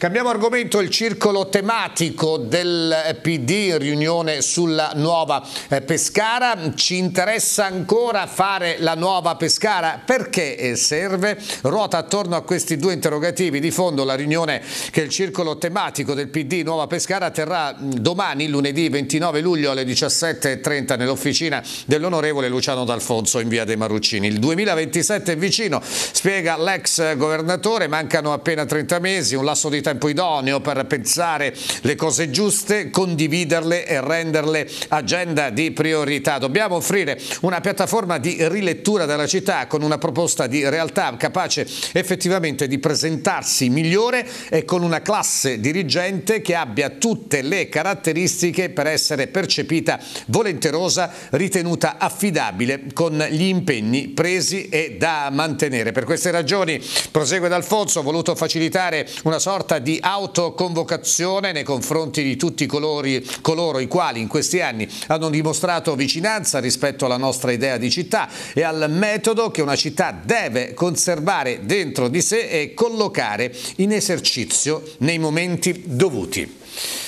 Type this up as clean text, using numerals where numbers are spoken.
Cambiamo argomento, il circolo tematico del PD, riunione sulla nuova Pescara. Ci interessa ancora fare la nuova Pescara? Perché serve? Ruota attorno a questi due interrogativi di fondo la riunione che il circolo tematico del PD Nuova Pescara terrà domani, lunedì 29 luglio alle 17:30 nell'officina dell'onorevole Luciano D'Alfonso in via dei Marruccini. Il 2027 è vicino, spiega l'ex governatore, mancano appena 30 mesi, un lasso di tempo idoneo per pensare le cose giuste, condividerle e renderle agenda di priorità. Dobbiamo offrire una piattaforma di rilettura della città con una proposta di realtà capace effettivamente di presentarsi migliore e con una classe dirigente che abbia tutte le caratteristiche per essere percepita volenterosa, ritenuta affidabile con gli impegni presi e da mantenere. Per queste ragioni, prosegue D'Alfonso, ho voluto facilitare una sorta di autoconvocazione nei confronti di tutti coloro i quali in questi anni hanno dimostrato vicinanza rispetto alla nostra idea di città e al metodo che una città deve conservare dentro di sé e collocare in esercizio nei momenti dovuti.